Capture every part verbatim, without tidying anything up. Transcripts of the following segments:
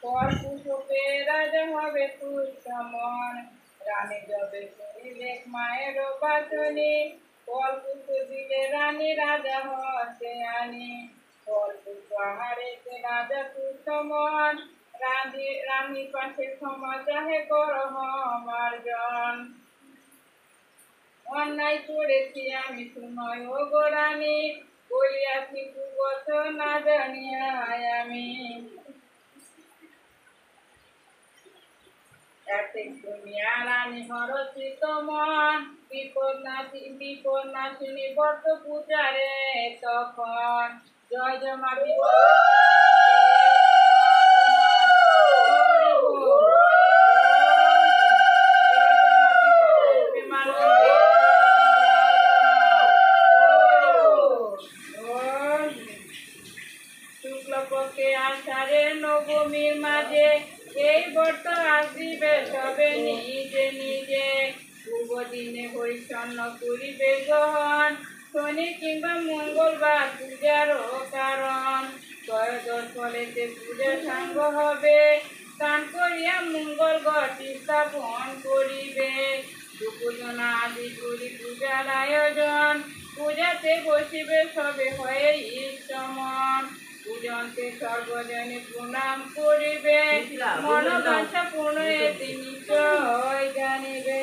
পর পুষকে রাজা হবে তুই সমন রানী যাবে শুনিলে মায়ের বাচনি ফল পুষ্প দিলে রানী রাজা হতে আনি ফল পুষ্প হারেতে রাজা তুই সমন রানী রানী পাশে ক্ষমা চাহে করহ মার্জন অন্যায় করেছি আমি তোমায় ও গো রানী বলিয়াছি কুবত না জানিয়া আমি এতে দুনিয়া রানী হরচিত মন বিপদ নাশি বিপদ নাশিনী বর্ত পূজারে তখন জয় জয় মা বিপদ শুক্লপক্ষে আষাঢ়ে নবমীর মাঝে এই ব্রত আসিবে সবে নিজে নিজে পূর্ব দিনে পরিচ্ছন্ন করিবে গ্রহণ শনি কিংবা মঙ্গলবার পূজার কারণ ত্রয়োদশ ফলেতে পূজা সাঙ্গ হবে স্নান করিয়া মঙ্গল ঘটি স্থাপন করিবে দুপূজনা আদি করি পূজার আয়োজন পূজাতে বসিবে সবে হয়ে ইষ্টমন পূজনকে সর্বজনে প্রণাম করিবে মনোবাঞ্ছা পূর্ণ এতে নিশ্চয় জানিবে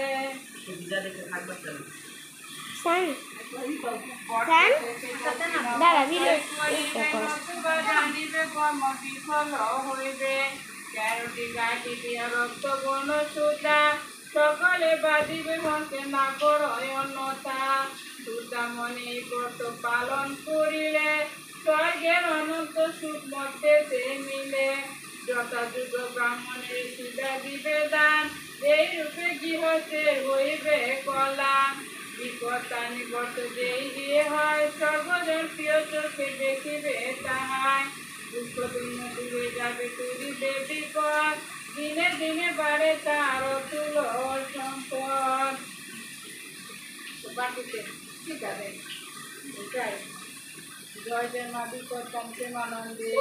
জানিবে কর্ম বিফল হইবে তেরোটি গাছি দিয়া রক্ত বন সুতা সকলে বাঁধিবে মনকে না করয় অন্যতা সুতা মনে ব্রত পালন করিলে স্বর্গের অনন্ত সুখ মধ্যে সে মিলে যথাযুগ ব্রাহ্মণের সুদা দিবে দান এই রূপে গৃহস্থে হইবে কল্যাণ বিপত্তানি ব্রত যেই দিয়ে হয় সর্বজন প্রিয় চোখে দেখিবে তাহাই দুঃখ দিনে দূরে যাবে করিবে বিপদ দিনে দিনে বাড়ে তার অতুল সম্পদ বাকিতে ঠিক আছে এটাই জয় জয় মা বিপদ কমছে মানন্দে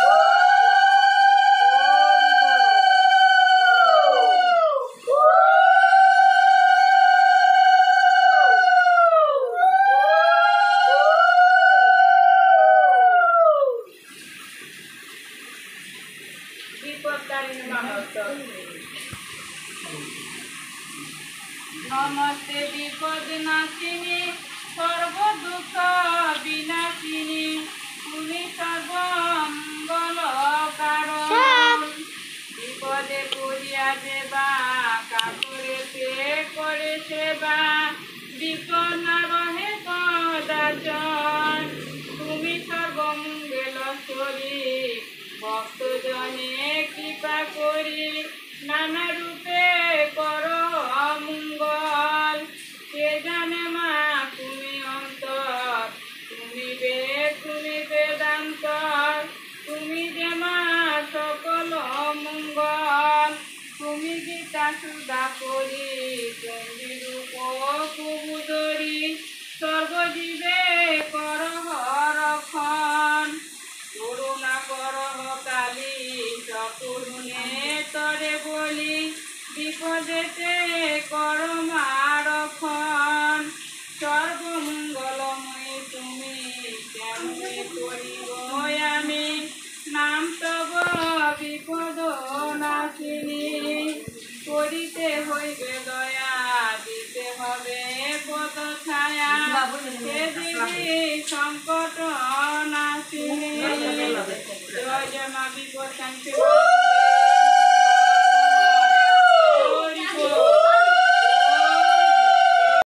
বিপদকারিণী মাহাত্ম নমস্তে বিপদ নাশিনী সর্ব দুঃখ বিনাশিনী তুমি সর্বমঙ্গল কারণ বিপদে পড়িয়া দেবা কাকুরে সে করে সেবা বিপদ না রহে কদাচন তুমি সর্বমঙ্গলেশ্বরী ভক্তজনে কৃপা করি নানা রূপে করো অমঙ্গল কে জানে মা তুমি অন্তর তুমি বেদ তুমি বেদান্তর তুমি যে মা সকল মঙ্গল তুমি গীতা সুদা করি চণ্ডী রূপ কুবুদরি সর্বজীবে করহ রক্ষণ করুণা করহ কালী সকরুণে তরে বলি বিপদেতে কর মা রক্ষণ সর্বমঙ্গলময়ী তুমি কেমনে করিব আমি নাম তব বিপদ নাশিনী করিতে হইবে দয়া দিতে হবে পদ ছায়া হে দেবী সংকট নাশিনী জয় জয় মা বিপদ